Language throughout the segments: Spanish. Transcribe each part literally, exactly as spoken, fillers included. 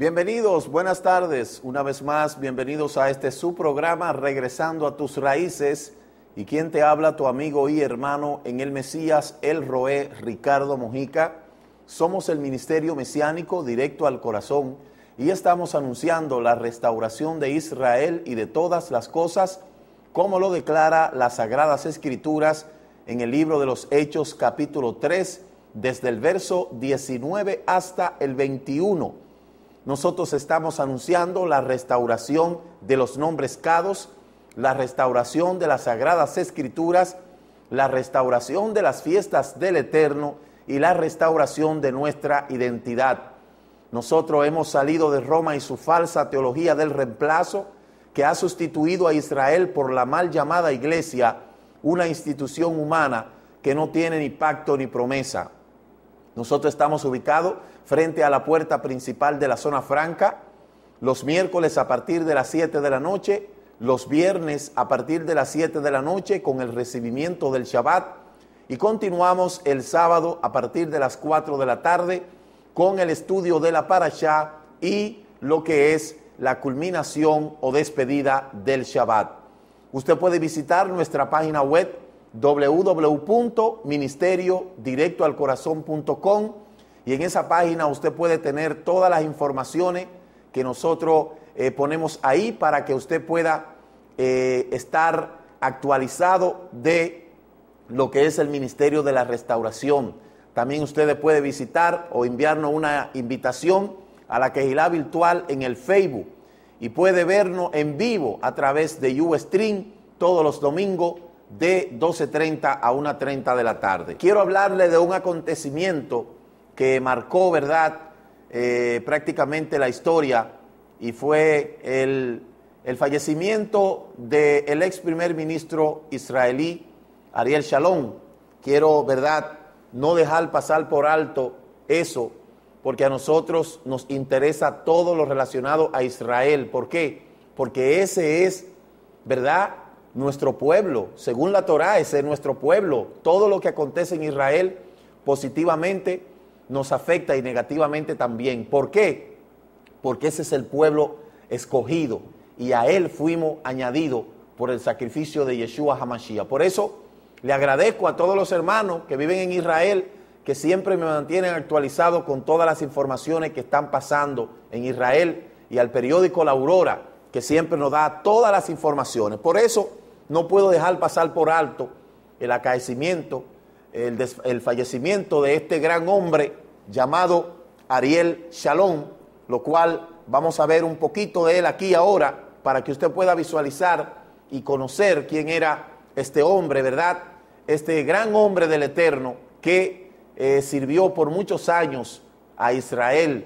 Bienvenidos, buenas tardes, una vez más, bienvenidos a este su programa Regresando a tus Raíces, y quien te habla, tu amigo y hermano en el Mesías, el Roé, Ricardo Mojica. Somos el Ministerio Mesiánico Directo al Corazón y estamos anunciando la restauración de Israel y de todas las cosas, como lo declara las Sagradas Escrituras en el libro de los Hechos capítulo tres, desde el verso diecinueve hasta el veintiuno. Nosotros estamos anunciando la restauración de los nombres cados, la restauración de las Sagradas Escrituras, la restauración de las fiestas del Eterno y la restauración de nuestra identidad. Nosotros hemos salido de Roma y su falsa teología del reemplazo, que ha sustituido a Israel por la mal llamada Iglesia, una institución humana que no tiene ni pacto ni promesa. Nosotros estamos ubicados frente a la puerta principal de la zona franca, los miércoles a partir de las siete de la noche, los viernes a partir de las siete de la noche con el recibimiento del Shabbat, y continuamos el sábado a partir de las cuatro de la tarde con el estudio de la Parashá y lo que es la culminación o despedida del Shabbat. Usted puede visitar nuestra página web doble u doble u doble u punto ministerio directo al corazón punto com, y en esa página usted puede tener todas las informaciones que nosotros eh, ponemos ahí para que usted pueda eh, estar actualizado de lo que es el Ministerio de la Restauración. También usted puede visitar o enviarnos una invitación a la Kehilá virtual en el Facebook, y puede vernos en vivo a través de Ustream todos los domingos de doce treinta a una treinta de la tarde. Quiero hablarle de un acontecimiento que marcó, ¿verdad?, eh, prácticamente la historia, y fue el, el fallecimiento del ex primer ministro israelí, Ariel Sharon. Quiero, ¿verdad?, no dejar pasar por alto eso, porque a nosotros nos interesa todo lo relacionado a Israel. ¿Por qué? Porque ese es, ¿verdad?, nuestro pueblo. Según la Torá, ese es nuestro pueblo. Todo lo que acontece en Israel positivamente nos afecta y negativamente también. ¿Por qué? Porque ese es el pueblo escogido y a él fuimos añadidos por el sacrificio de Yeshua HaMashiach. Por eso le agradezco a todos los hermanos que viven en Israel, que siempre me mantienen actualizado con todas las informaciones que están pasando en Israel, y al periódico La Aurora, que siempre nos da todas las informaciones. Por eso no puedo dejar pasar por alto el acaecimiento, el, des, el fallecimiento de este gran hombre llamado Ariel Sharon, lo cual vamos a ver un poquito de él aquí ahora para que usted pueda visualizar y conocer quién era este hombre, ¿verdad? Este gran hombre del Eterno que eh, sirvió por muchos años a Israel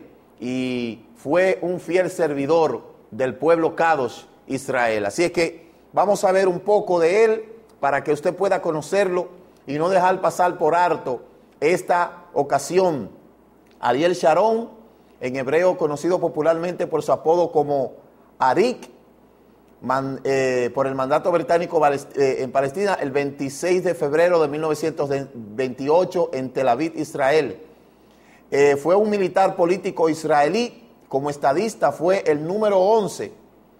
y fue un fiel servidor del pueblo Kadosh Israel. Así es que vamos a ver un poco de él para que usted pueda conocerlo y no dejar pasar por alto esta ocasión. Ariel Sharon, en hebreo conocido popularmente por su apodo como Arik, man, eh, por el mandato británico eh, en Palestina, el veintiséis de febrero de mil novecientos veintiocho en Tel Aviv, Israel. Eh, fue un militar político israelí. Como estadista fue el número once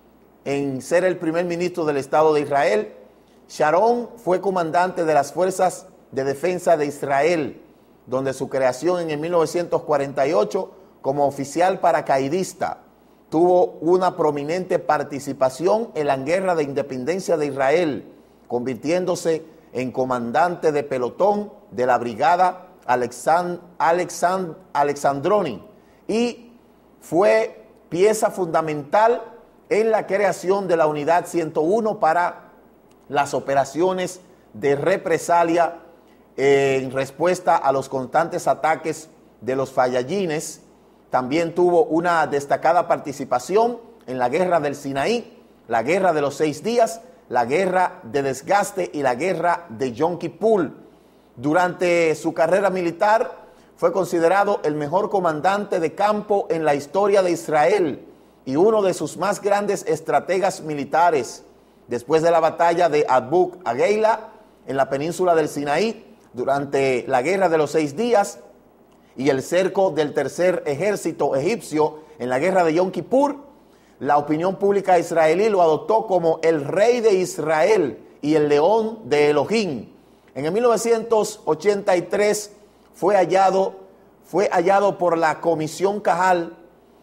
en ser el primer ministro del Estado de Israel. Sharon fue comandante de las Fuerzas de Defensa de Israel, donde su creación en el mil novecientos cuarenta y ocho como oficial paracaidista tuvo una prominente participación en la Guerra de Independencia de Israel, convirtiéndose en comandante de pelotón de la Brigada Alexand- Alexand- Alexandroni, y fue pieza fundamental en la creación de la Unidad ciento uno para las operaciones de represalia en respuesta a los constantes ataques de los fallallines. También tuvo una destacada participación en la Guerra del Sinaí, la Guerra de los Seis Días, la Guerra de Desgaste y la Guerra de Yom Kippur. Durante su carrera militar fue considerado el mejor comandante de campo en la historia de Israel y uno de sus más grandes estrategas militares. Después de la batalla de Abuk Ageila en la península del Sinaí, durante la Guerra de los Seis Días y el cerco del tercer ejército egipcio en la guerra de Yom Kippur, la opinión pública israelí lo adoptó como el rey de Israel y el león de Elohim. En el mil novecientos ochenta y tres fue hallado, fue hallado por la Comisión Cajal,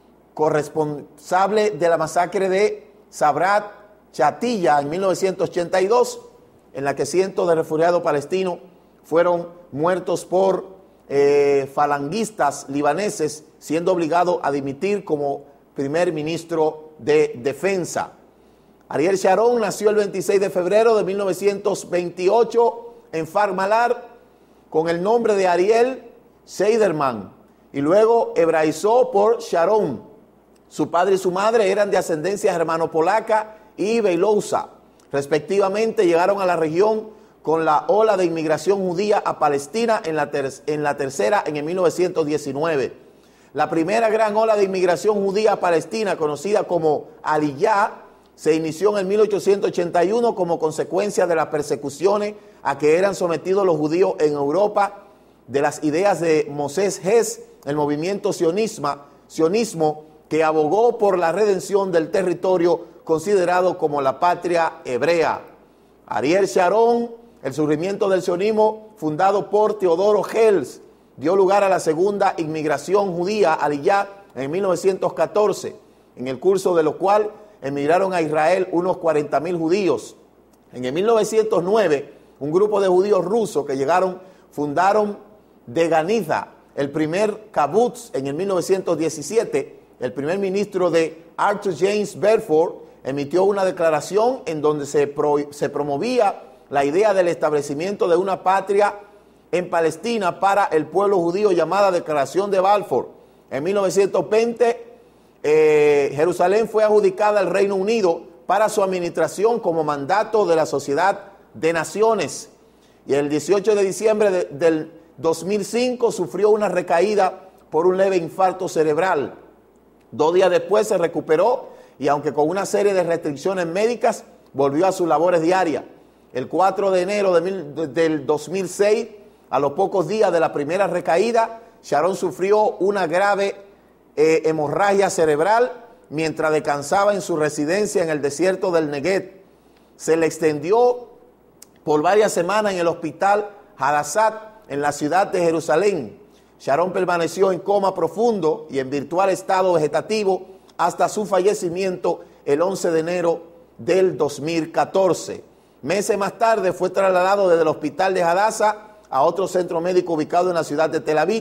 corresponsable de la masacre de Sabrat Chatilla en mil novecientos ochenta y dos, en la que cientos de refugiados palestinos fueron muertos por eh, falangistas libaneses, siendo obligados a dimitir como primer ministro de defensa. Ariel Sharon nació el veintiséis de febrero de mil novecientos veintiocho en Farmalar con el nombre de Ariel Seiderman y luego hebraizó por Sharon. Su padre y su madre eran de ascendencia germano-polaca y beilousa. Respectivamente, llegaron a la región con la ola de inmigración judía a Palestina en la, ter en la tercera en el mil novecientos diecinueve. La primera gran ola de inmigración judía a Palestina, conocida como Aliyá, se inició en el mil ochocientos ochenta y uno como consecuencia de las persecuciones a que eran sometidos los judíos en Europa, de las ideas de Moses Hess, el movimiento sionismo, sionismo que abogó por la redención del territorio considerado como la patria hebrea. Ariel Sharon, el surgimiento del sionismo fundado por Teodoro Herzl, dio lugar a la segunda inmigración judía a Aliyá en mil novecientos catorce, en el curso de lo cual emigraron a Israel unos cuarenta mil judíos. En el mil novecientos nueve, un grupo de judíos rusos que llegaron fundaron Deganiza, el primer kabutz. En el mil novecientos diecisiete, el primer ministro de Arthur James Bedford emitió una declaración en donde se, pro, se promovía la idea del establecimiento de una patria en Palestina para el pueblo judío, llamada Declaración de Balfour. En mil novecientos veinte, eh, Jerusalén fue adjudicada al Reino Unido para su administración como mandato de la Sociedad de Naciones. Y el dieciocho de diciembre de, del dos mil cinco sufrió una recaída por un leve infarto cerebral. Dos días después se recuperó y, aunque con una serie de restricciones médicas, volvió a sus labores diarias. El cuatro de enero de mil, de, del dos mil seis, a los pocos días de la primera recaída, Sharon sufrió una grave eh, hemorragia cerebral mientras descansaba en su residencia en el desierto del Negev. Se le extendió por varias semanas en el hospital Hadassat, en la ciudad de Jerusalén. Sharon permaneció en coma profundo y en virtual estado vegetativo hasta su fallecimiento el once de enero del dos mil catorce. Meses más tarde fue trasladado desde el hospital de Hadassah a otro centro médico ubicado en la ciudad de Tel Aviv.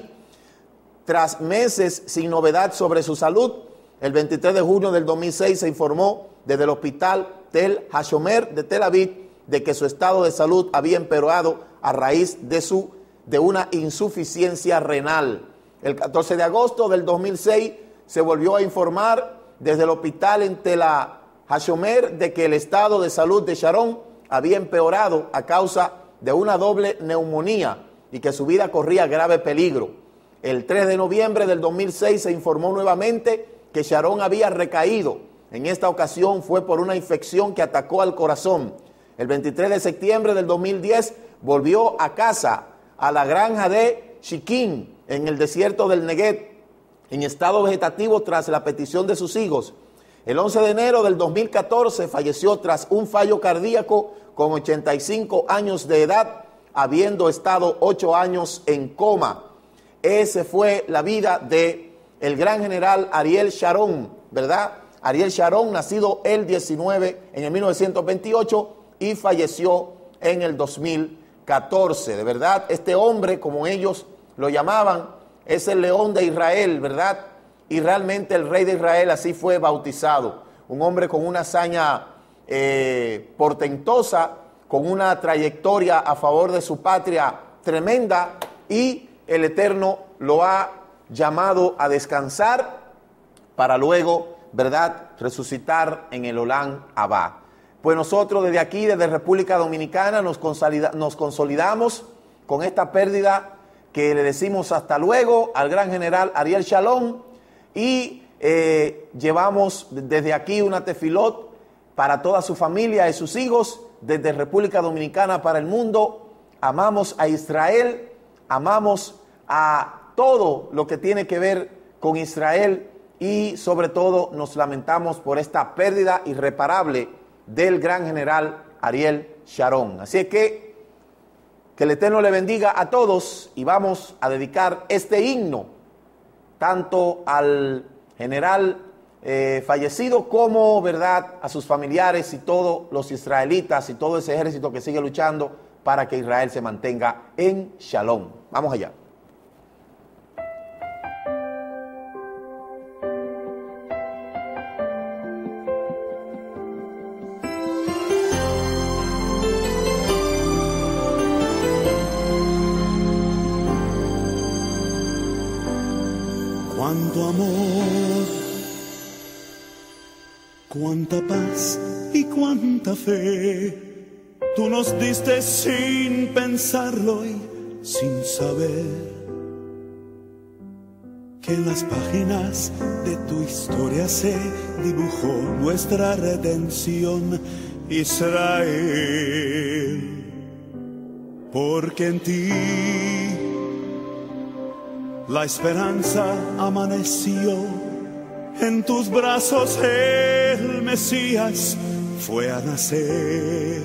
Tras meses sin novedad sobre su salud, el veintitrés de junio del dos mil seis se informó desde el hospital Tel Hashomer de Tel Aviv de que su estado de salud había empeorado a raíz de, su, de una insuficiencia renal. El catorce de agosto del dos mil seis se volvió a informar desde el hospital en Tel Hashomer de que el estado de salud de Sharon había empeorado a causa de una doble neumonía y que su vida corría grave peligro. El tres de noviembre del dos mil seis se informó nuevamente que Sharon había recaído. En esta ocasión fue por una infección que atacó al corazón. El veintitrés de septiembre del dos mil diez volvió a casa, a la granja de Shiquín, en el desierto del Negev, en estado vegetativo tras la petición de sus hijos. El once de enero del dos mil catorce falleció tras un fallo cardíaco con ochenta y cinco años de edad, habiendo estado ocho años en coma. Esa fue la vida de el gran general Ariel Sharon, ¿verdad? Ariel Sharon, nacido el diecinueve en el mil novecientos veintiocho y falleció en el dos mil catorce. De verdad, este hombre, como ellos lo llamaban, es el león de Israel, ¿verdad? Y realmente el rey de Israel así fue bautizado. Un hombre con una hazaña eh, portentosa, con una trayectoria a favor de su patria tremenda, y el Eterno lo ha llamado a descansar para luego, ¿verdad?, resucitar en el Olam Abba. Pues nosotros desde aquí, desde República Dominicana, nos, consolida, nos consolidamos con esta pérdida, que le decimos hasta luego al gran general Ariel Sharon, y eh, llevamos desde aquí una tefilot para toda su familia y sus hijos, desde República Dominicana para el mundo. Amamos a Israel, amamos a todo lo que tiene que ver con Israel, y sobre todo nos lamentamos por esta pérdida irreparable del gran general Ariel Sharon. Así es que que el Eterno le bendiga a todos y vamos a dedicar este himno tanto al general eh, fallecido como, ¿verdad?, a sus familiares y todos los israelitas y todo ese ejército que sigue luchando para que Israel se mantenga en Shalom. Vamos allá. Cuánto amor, cuánta paz y cuánta fe tú nos diste sin pensarlo y sin saber que en las páginas de tu historia se dibujó nuestra redención, Israel, porque en ti la esperanza amaneció, en tus brazos el Mesías fue a nacer.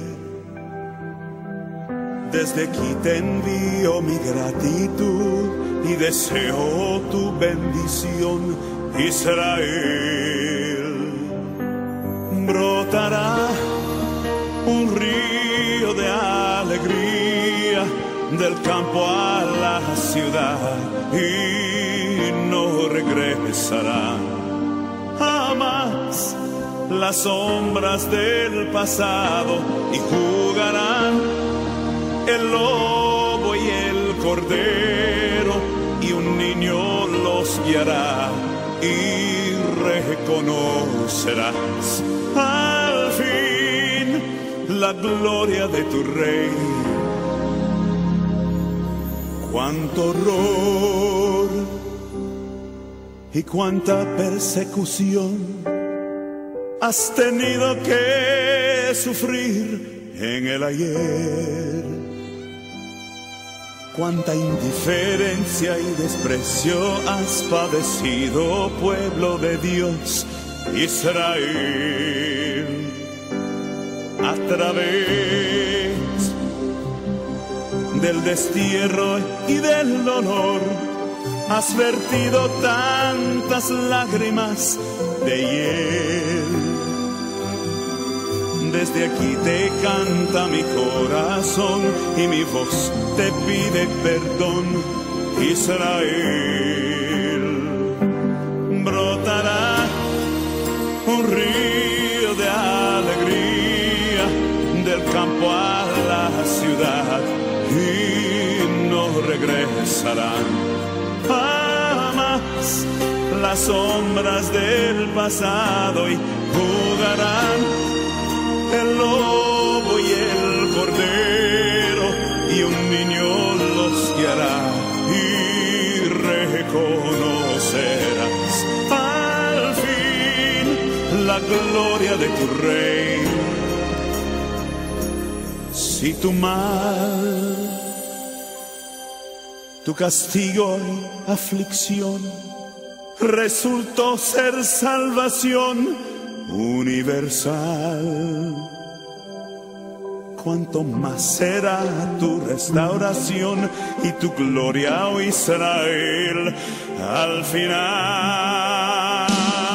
Desde aquí te envío mi gratitud y deseo tu bendición, Israel. Brotará un río de alegría del campo a la ciudad y no regresará jamás las sombras del pasado, y jugarán el lobo y el cordero, y un niño los guiará y reconocerás al fin la gloria de tu rey. Cuánto horror y cuánta persecución has tenido que sufrir en el ayer. Cuánta indiferencia y desprecio has padecido, pueblo de Dios, Israel. A través del destierro y del dolor has vertido tantas lágrimas de hiel. Desde aquí te canta mi corazón y mi voz te pide perdón, Israel. Brotará un río de alegría del campo a la ciudad y no regresarán jamás las sombras del pasado, y jugarán el lobo y el cordero, y un niño los guiará y reconocerás al fin la gloria de tu rey. Si tu mal, tu castigo y aflicción resultó ser salvación universal, cuánto más será tu restauración y tu gloria, oh Israel, al final.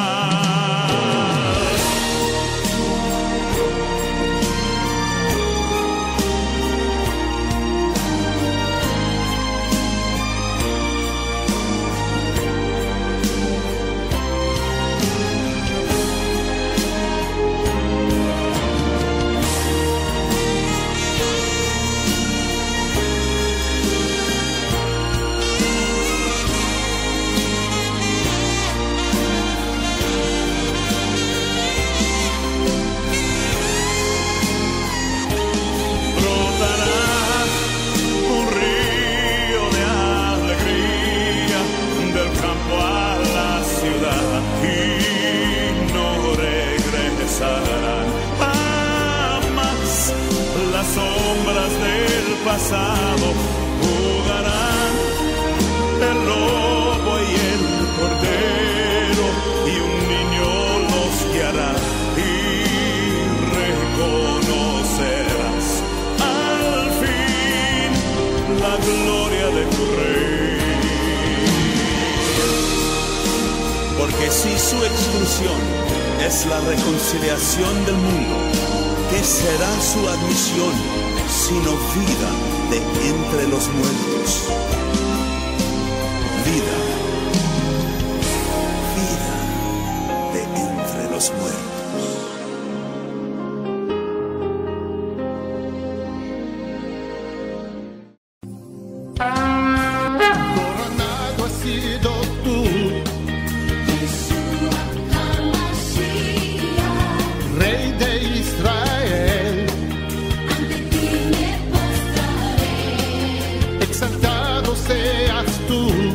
Pasado jugarán el lobo y el cordero, gloria de tu reino. Porque si su exclusión es la reconciliación del mundo, ¿qué será su admisión sino vida de entre los muertos? Vida, vida de entre los muertos. Coronado has sido tú, Rey de Israel. Ante ti me postraré. Exaltado seas tú,